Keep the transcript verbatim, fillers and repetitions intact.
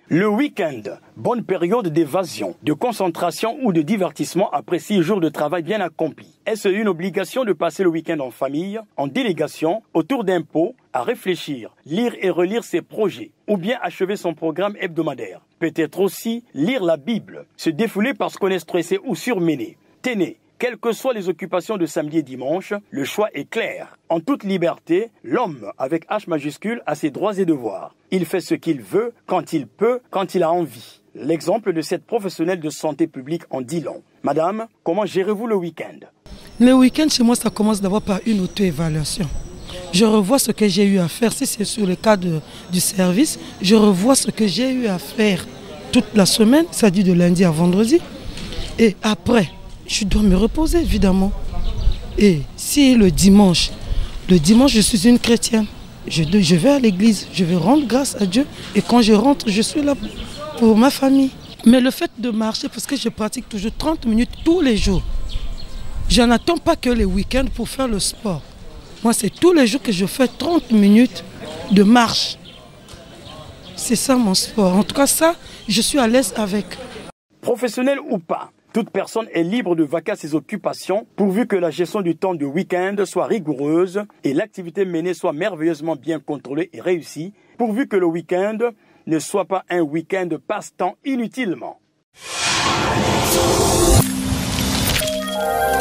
Le week-end, bonne période d'évasion, de concentration ou de divertissement après six jours de travail bien accompli. Est-ce une obligation de passer le week-end en famille, en délégation, autour d'un pot, à réfléchir, lire et relire ses projets, ou bien achever son programme hebdomadaire? Peut-être aussi lire la Bible, se défouler parce qu'on est stressé ou surmené. Tenez, quelles que soient les occupations de samedi et dimanche, le choix est clair. En toute liberté, l'homme, avec H majuscule, a ses droits et devoirs. Il fait ce qu'il veut, quand il peut, quand il a envie. L'exemple de cette professionnelle de santé publique en dit long. Madame, comment gérez-vous le week-end? Le week-end, chez moi, ça commence d'abord par une auto-évaluation. Je revois ce que j'ai eu à faire. Si c'est sur le cas de, du service, je revois ce que j'ai eu à faire toute la semaine, c'est-à-dire de lundi à vendredi. Et après, je dois me reposer, évidemment. Et si le dimanche, le dimanche, je suis une chrétienne, je, je vais à l'église, je vais rendre grâce à Dieu. Et quand je rentre, je suis là pour ma famille. Mais le fait de marcher, parce que je pratique toujours trente minutes tous les jours, je n'attends pas que les week-ends pour faire le sport. Moi, c'est tous les jours que je fais trente minutes de marche. C'est ça mon sport. En tout cas, ça, je suis à l'aise avec. Professionnel ou pas, toute personne est libre de vaquer à ses occupations pourvu que la gestion du temps de week-end soit rigoureuse et l'activité menée soit merveilleusement bien contrôlée et réussie, pourvu que le week-end ne soit pas un week-end passe-temps inutilement.